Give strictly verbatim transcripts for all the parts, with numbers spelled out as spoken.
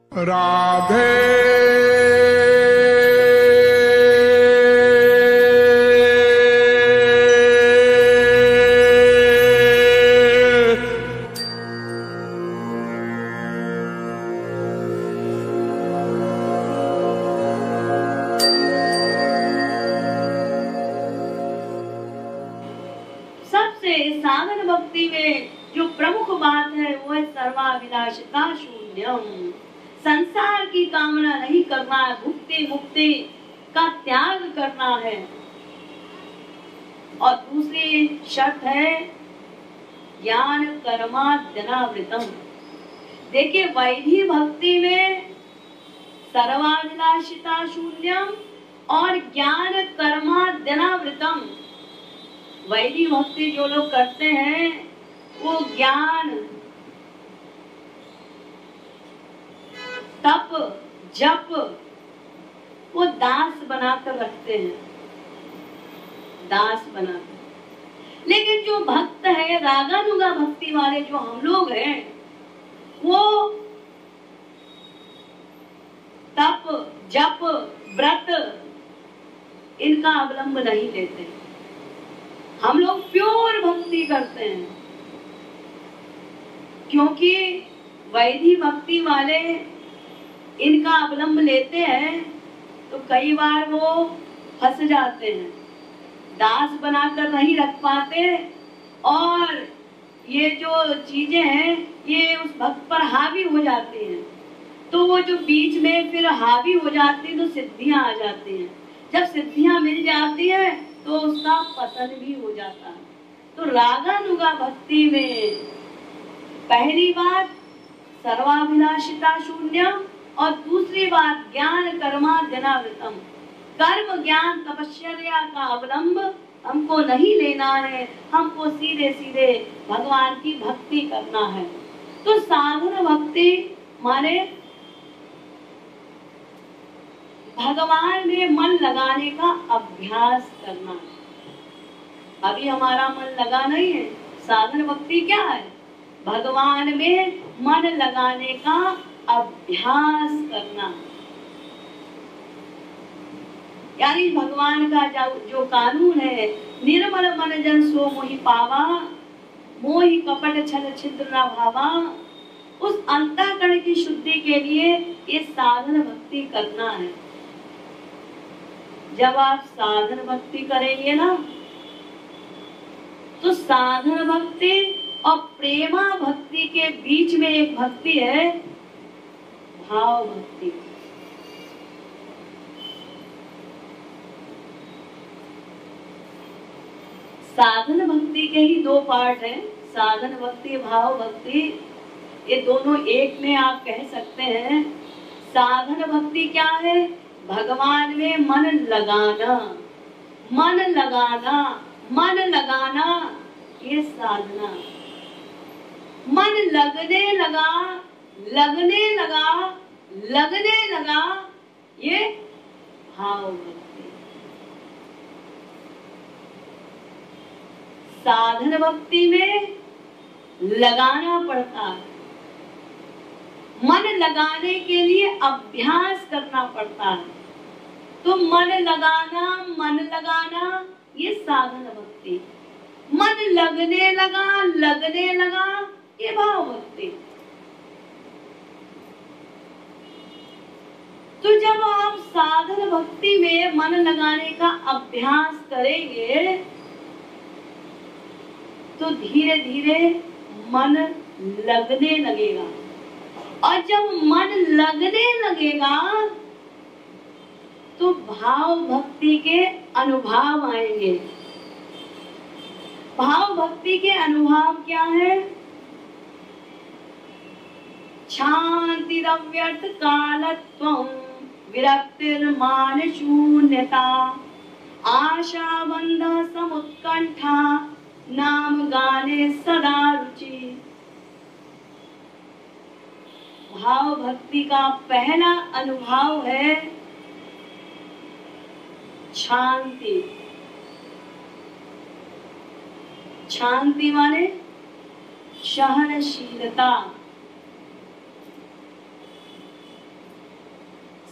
राधे साधन भक्ति में जो प्रमुख बात है वो है सर्वाभिलाषिता शून्यम। संसार की कामना नहीं करना है, भुक्ति मुक्ति का त्याग करना है। और दूसरी शर्त है ज्ञान कर्माद्यनावृतम। देखिए वैधि भक्ति में सर्वाभिलाषिता शून्यम और ज्ञान कर्माद्यनावृतम। वैधि भक्ति जो लोग करते हैं वो ज्ञान तप जप वो दास बनाकर रखते हैं, दास बनाकर। लेकिन जो भक्त है रागानुगा भक्ति वाले जो हम लोग हैं वो तप जप व्रत इनका अवलंब नहीं लेते। हम लोग प्योर भक्ति करते हैं, क्योंकि वैधि भक्ति वाले इनका अवलंब लेते हैं तो कई बार वो फंस जाते हैं, दास बनाकर नहीं रख पाते और ये जो चीजें हैं ये उस भक्त पर हावी हो जाती हैं। तो वो जो बीच में फिर हावी हो जाती तो सिद्धियां आ जाती हैं। जब सिद्धियां मिल जाती हैं तो उसका पतन भी हो जाता है। तो रागानुगा भक्ति में पहली बात सर्वाभिलाषिता शून्यम और दूसरी बात ज्ञान कर्माद्यनावृतम। कर्म ज्ञान तपस्या का अवलंब हमको नहीं लेना है, हमको सीधे सीधे भगवान की भक्ति करना है। तो साधन भक्ति माने भगवान में मन लगाने का अभ्यास करना। अभी हमारा मन लगा नहीं है। साधन भक्ति क्या है? भगवान में मन लगाने का अभ्यास करना। यानी भगवान का जो, जो कानून है, निर्मल मन जन सो मोहि पावा, मोहि कपट छल छिद्र न भावा, उस अंतःकरण की शुद्धि के लिए ये साधन भक्ति करना है। जब आप साधन भक्ति करेंगे ना तो साधन भक्ति और प्रेमा भक्ति के बीच में एक भक्ति है, भाव भक्ति। साधन भक्ति के ही दो पार्ट हैं, साधन भक्ति भाव भक्ति। ये दोनों एक में आप कह सकते हैं। साधन भक्ति क्या है? भगवान में मन लगाना, मन लगाना, मन लगाना, ये साधना। मन लगने लगा, लगने लगा, लगने लगा, ये भाव भक्ति। साधन भक्ति में लगाना पड़ता है, मन लगाने के लिए अभ्यास करना पड़ता है। तो मन लगाना, मन लगाना, ये साधन भक्ति। मन लगने लगा, लगने लगा, ये भाव भक्ति। तो जब आप साधन भक्ति में मन लगाने का अभ्यास करेंगे तो धीरे धीरे मन लगने लगेगा। और जब मन लगने लगेगा तो भाव भक्ति के अनुभव आएंगे। भाव भक्ति के अनुभव क्या है? शांति अव्यर्थ कालत्वं, विरक्तिर्मान शून्यता, आशा बंध समुत्कंठा, नाम गाने सदा रुचि। भाव भक्ति का पहला अनुभव है शांति। शांति माने सहनशीलता।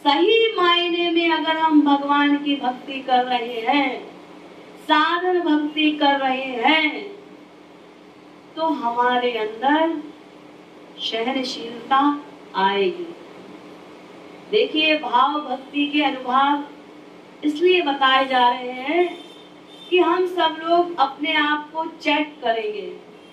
सही मायने में अगर हम भगवान की भक्ति कर रहे हैं, साधन भक्ति कर रहे हैं, तो हमारे अंदर सहनशीलता आएगी। देखिए, भाव भक्ति के अनुभव इसलिए बताए जा रहे हैं कि हम सब लोग अपने आप को चेक करेंगे।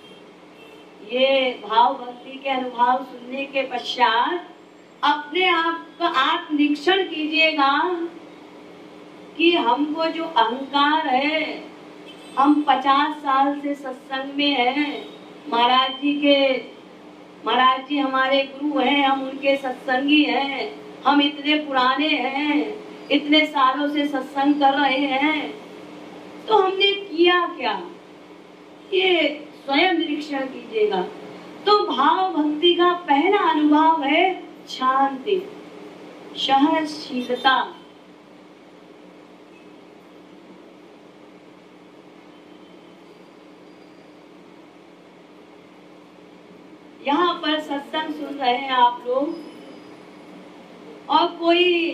ये भाव भक्ति के अनुभव सुनने के पश्चात अपने आप का आत्मनिरीक्षण कीजिएगा कि हमको जो अहंकार है, हम पचास साल से सत्संग में हैं, महाराज जी के महाराज जी हमारे गुरु हैं, हम उनके सत्संगी हैं, हम इतने पुराने हैं, इतने सालों से सत्संग कर रहे हैं, तो हमने किया क्या? ये स्वयं निरीक्षण कीजिएगा। तो भाव भक्ति का पहला अनुभव है शांति, सहनशीलता। यहाँ पर सत्संग सुन रहे हैं आप लोग, और कोई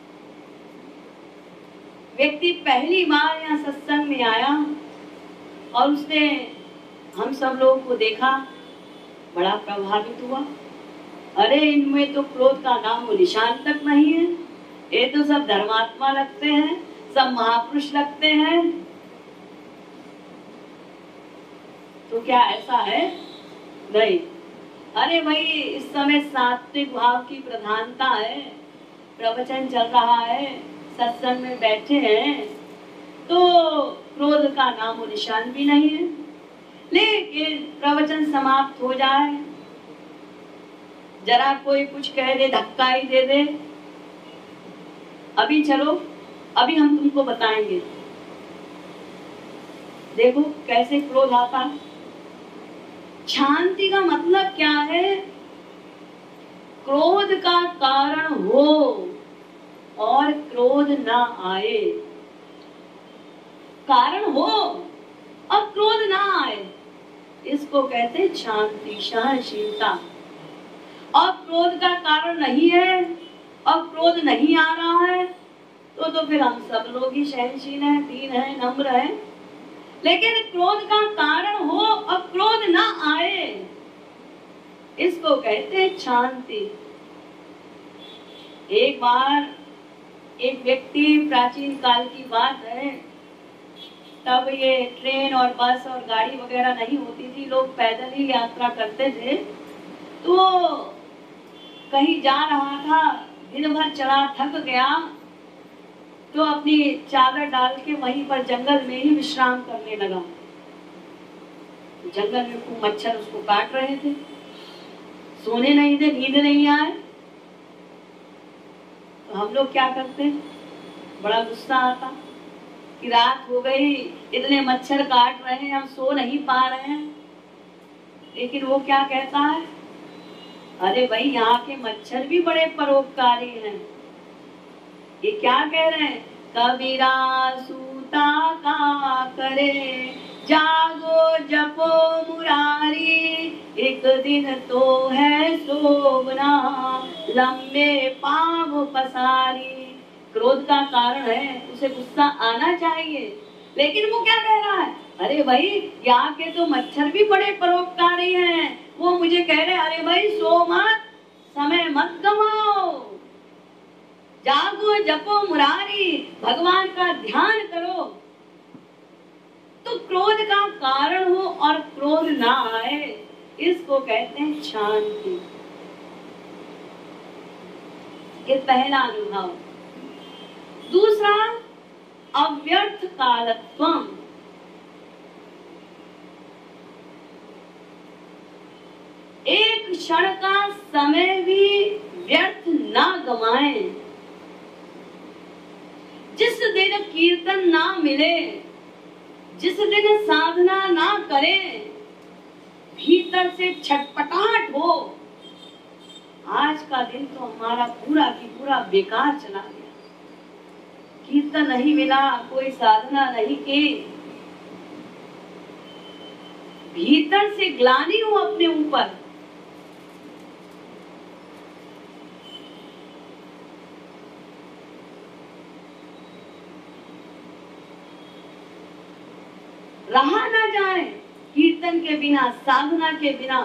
व्यक्ति पहली बार यहाँ सत्संग में आया और उसने हम सब लोगों को देखा, बड़ा प्रभावित हुआ। अरे, इनमें तो क्रोध का नाम वो निशान तक नहीं है, ये तो सब धर्मात्मा लगते हैं, सब महापुरुष लगते हैं। तो क्या ऐसा है? नहीं। अरे भाई, इस समय सात्विक भाव की प्रधानता है, प्रवचन चल रहा है, सत्संग में बैठे हैं, तो क्रोध का नाम निशान भी नहीं है। लेकिन प्रवचन समाप्त हो जाए, जरा कोई कुछ कह दे, धक्का ही दे दे, अभी चलो, अभी हम तुमको बताएंगे, देखो कैसे क्रोध आता। शांति का मतलब क्या है? क्रोध का कारण हो और क्रोध ना आए। कारण हो और क्रोध ना आए, इसको कहते हैं शांति, सहनशीलता। और क्रोध का कारण नहीं है और क्रोध नहीं आ रहा है, तो तो फिर हम सब लोग ही सहनशील हैं, दीन हैं, नम्र हैं। लेकिन क्रोध का कारण हो और क्रोध ना आए, इसको कहते हैं शांति। एक बार एक व्यक्ति, प्राचीन काल की बात है, तब ये ट्रेन और बस और गाड़ी वगैरह नहीं होती थी, लोग पैदल ही यात्रा करते थे। तो कहीं जा रहा था, दिन भर चला, थक गया, तो अपनी चादर डाल के वहीं पर जंगल में ही विश्राम करने लगा। जंगल में खूब मच्छर उसको काट रहे थे, सोने नहीं दे, नींद नहीं आए। तो हम लोग क्या करते, बड़ा गुस्सा आता कि रात हो गई, इतने मच्छर काट रहे हैं, हम सो नहीं पा रहे हैं। लेकिन वो क्या कहता है, अरे भाई, यहाँ के मच्छर भी बड़े परोपकारी हैं। ये क्या कह रहे हैं, कबीरा सूता का करे, जागो जपो मुरारी, एक दिन तो है सोवना, लंबे पाँव पसारी। क्रोध का कारण है, उसे गुस्सा आना चाहिए। लेकिन वो क्या कह रहा है, अरे भाई, यहाँ के तो मच्छर भी बड़े परोपकारी हैं। वो मुझे कह रहे, अरे भाई सो मत, समय मत गवाओ, जागो जपो मुरारी, भगवान का ध्यान करो। तो क्रोध का कारण हो और क्रोध ना आए, इसको कहते हैं शांति। ये पहला अनुभव। दूसरा, अव्यर्थ कालत्वम। एक क्षण का समय भी व्यर्थ ना गवाएं। जिस दिन कीर्तन ना मिले, जिस दिन साधना ना करें, भीतर से छटपटाहट हो, आज का दिन तो हमारा पूरा की पूरा बेकार चला गया, कीर्तन नहीं मिला, कोई साधना नहीं की, भीतर से ग्लानि हो अपने ऊपर, रहा ना जाए कीर्तन के बिना, साधना के बिना।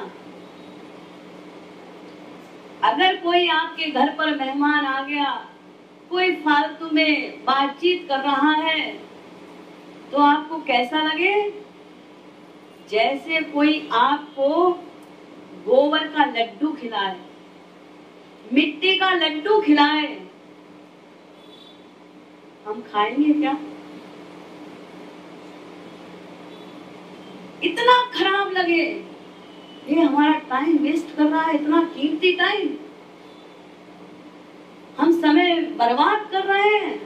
अगर कोई आपके घर पर मेहमान आ गया, कोई फालतू में बातचीत कर रहा है, तो आपको कैसा लगे? जैसे कोई आपको गोबर का लड्डू खिलाए, मिट्टी का लड्डू खिलाए। हम खाएंगे क्या? इतना खराब लगे, ये हमारा टाइम वेस्ट कर रहा है, इतना कीमती टाइम हम समय बर्बाद कर रहे हैं।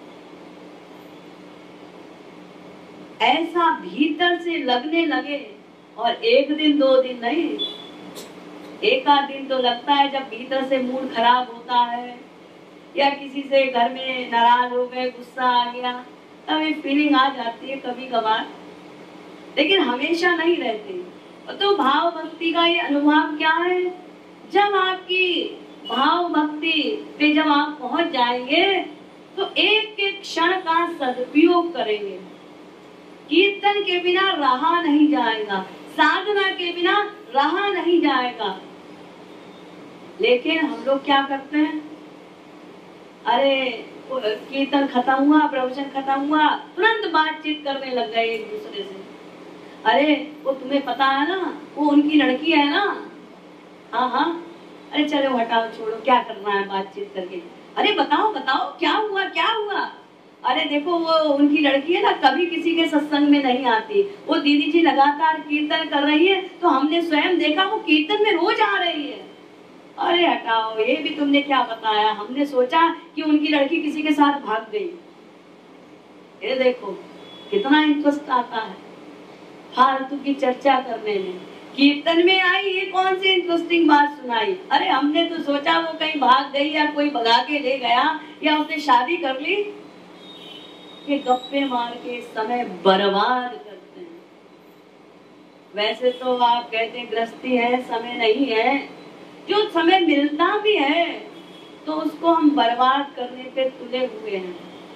ऐसा भीतर से लगने लगे, और एक दिन दो दिन नहीं, एक आध दिन तो लगता है जब भीतर से मूड खराब होता है, या किसी से घर में नाराज हो गए, गुस्सा आ गया, तब ये फीलिंग आ जाती है कभी कभार, लेकिन हमेशा नहीं रहती। तो भाव भक्ति का ये अनुभव क्या है? जब आपकी भाव भक्ति पे जब आप पहुंच जाएंगे, तो एक एक क्षण का सदुपयोग करेंगे। कीर्तन के बिना रहा नहीं जाएगा, साधना के बिना रहा नहीं जाएगा। लेकिन हम लोग क्या करते हैं? अरे कीर्तन खत्म हुआ, प्रवचन खत्म हुआ, तुरंत बातचीत करने लग गए एक दूसरे से। अरे वो तुम्हें पता है ना, वो उनकी लड़की है ना, हाँ हाँ, अरे चलो हटाओ, छोड़ो, क्या करना है बातचीत करके। अरे बताओ बताओ क्या हुआ क्या हुआ? अरे देखो वो उनकी लड़की है ना, कभी किसी के सत्संग में नहीं आती, वो दीदी जी लगातार कीर्तन कर रही है, तो हमने स्वयं देखा वो कीर्तन में रोज आ रही है। अरे हटाओ, ये भी तुमने क्या बताया, हमने सोचा कि उनकी लड़की किसी के साथ भाग गई। ये देखो कितना इंटरेस्ट आता है फालतू की चर्चा करने में। कीर्तन में आई, ये कौन सी इंटरेस्टिंग बात सुनाई? अरे हमने तो सोचा वो कहीं भाग गई, या कोई भगा के ले गया, या उसने शादी कर ली। ये गप्पे मार के समय बर्बाद करते हैं। वैसे तो आप कहते हैं गृहस्थी है, समय नहीं है। जो समय मिलता भी है तो उसको हम बर्बाद करने पे तुले हुए हैं।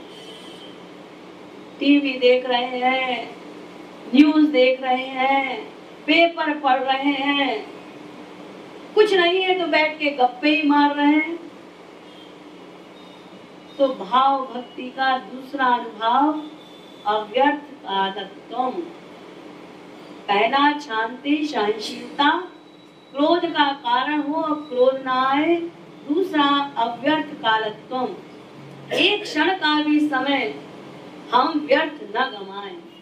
टीवी देख रहे हैं, न्यूज देख रहे हैं, पेपर पढ़ रहे हैं, कुछ नहीं है तो बैठ के गप्पे ही मार रहे हैं। तो भाव भक्ति का दूसरा अनुभव अव्यर्थ कालत्वम। पहला शांति सहनशीलता, क्रोध का कारण हो और क्रोध ना आए। दूसरा अव्यर्थ कालत्वम, एक क्षण का भी समय हम व्यर्थ न गवाएं।